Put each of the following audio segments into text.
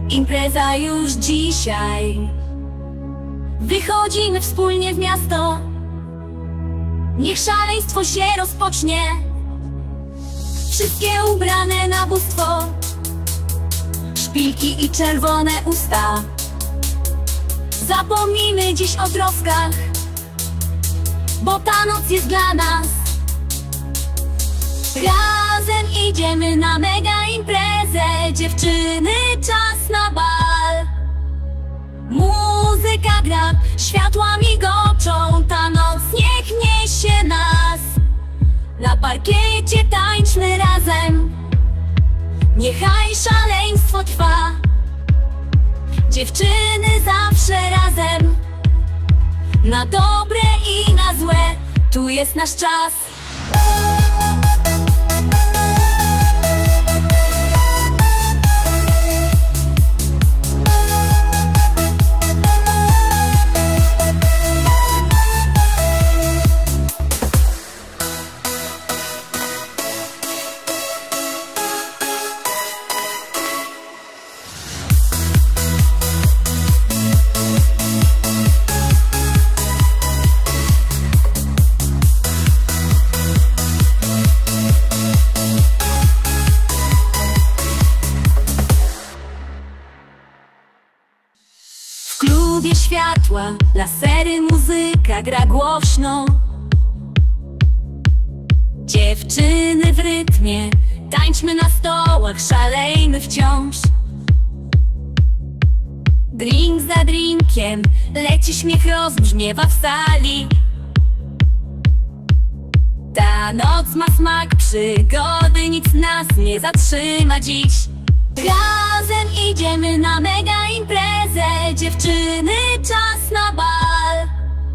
Impreza już dzisiaj. Wychodzimy wspólnie w miasto. Niech szaleństwo się rozpocznie. Wszystkie ubrane na bóstwo, szpilki i czerwone usta. Zapomnijmy dziś o troskach, bo ta noc jest dla nas. Razem idziemy na mega imprezę. Dziewczyny, czas na bal. Muzyka gra, światła migoczą. Ta noc niech niesie nas. Na parkiecie tańczmy razem. Niechaj szaleństwo trwa. Dziewczyny zawsze razem. Na dobre i na złe, tu jest nasz czas. W klubie światła, lasery, muzyka gra głośno. Dziewczyny w rytmie, tańczmy na stołach, szalejmy wciąż. Drink za drinkiem, leci śmiech, rozbrzmiewa w sali. Ta noc ma smak przygody, nic nas nie zatrzyma dziś. Razem idziemy na mega imprezę. Dziewczyny, czas na bal.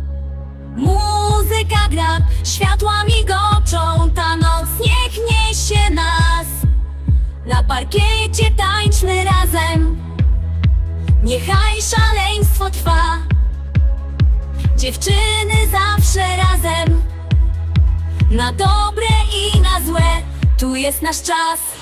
Muzyka gra, światła migoczą. Ta noc niech niesie nas. Na parkiecie tańczmy razem. Niechaj szaleństwo trwa. Dziewczyny zawsze razem. Na dobre i na złe, tu jest nasz czas.